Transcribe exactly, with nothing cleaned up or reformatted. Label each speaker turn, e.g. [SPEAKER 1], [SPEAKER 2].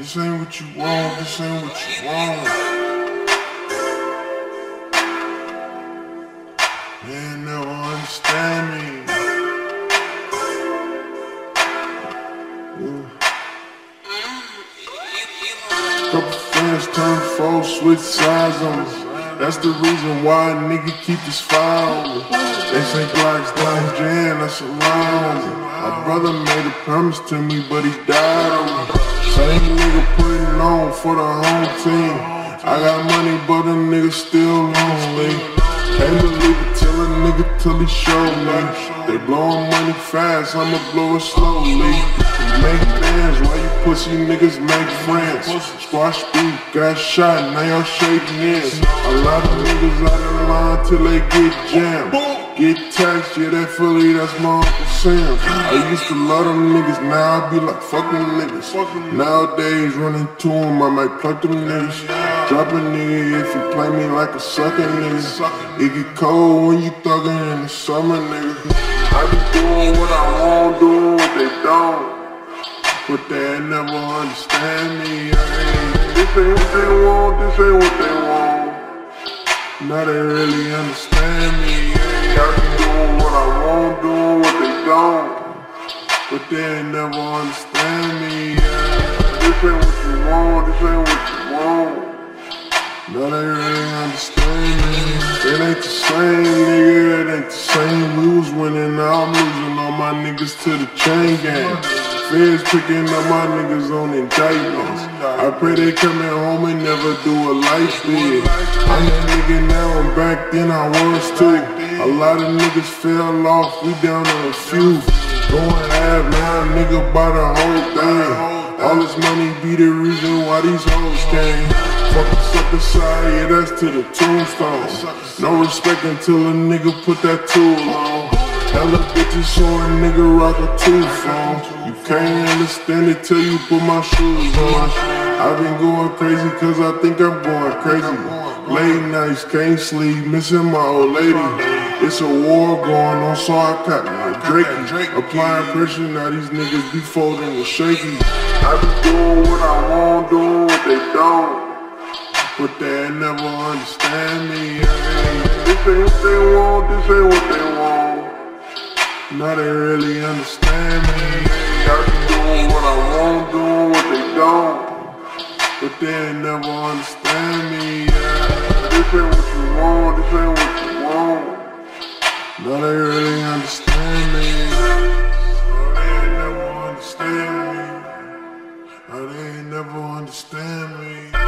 [SPEAKER 1] This ain't what you want, this ain't what you want. Man, never understand me. Yeah. Couple friends turn foes, switch sides on me. That's the reason why a nigga keep his fire on me. They say Glocks down jam, that's a lie on me. My brother made a promise to me, but he died on me. Same nigga putting on for the home team. I got money, but a nigga still lonely. Can't believe it till a nigga till he showed me. They blowin' money fast, I'ma blow it slowly. You make bands while you pussy niggas make friends. Squash beef, got shot, now y'all shaking hands. A lot of niggas out of line till they get jammed. Get taxed, yeah, that Philly, that's my Uncle Sam. I used to love them niggas, now I be like, fuck them niggas. Nowadays, running to them, I might pluck them niggas. Drop a nigga if you play me like a sucker nigga. It get cold when you thuggin' in the summer, nigga. I be doing what I want, doing what they don't. But they never understand me, yeah. This ain't what they want, this ain't what they want. Now they really understand me, yeah. I be doing what I want, doing what they don't. But they never understand me, yeah. This ain't what you want, this ain't what you want. Now they really understand me. It ain't the same, nigga, it ain't the same. We was winning, now I'm losing all my niggas to the chain gang. Feds picking up my niggas on indictments. I pray they coming home and never do a life bid. I'm that nigga now, and back then I was too. A lot of niggas fell off, we down to a few. Going half now, nigga buy the whole thing. All this money be the reason why these hoes came. Fuck the sucker side, yeah, that's to the tombstone. No respect until a nigga put that tool on. Hella bitches so a nigga rock a two phone. You can't understand it till you put my shoes on. I've been going crazy cause I think I'm going crazy. Late nights, can't sleep, missing my old lady. It's a war going on, so I caught my Drakey. Applying pressure, now these niggas be folding and shaky. I be doing what I want, doing what they don't. But they never understand me, yeah. This ain't what they want, this ain't what they want. Now they really understand me, yeah. I be doing what I want, doing what they don't. But they never understand me, yeah. This ain't what you want, this ain't what you want. Now they really understand me. Now they never understand me. Now they never understand me.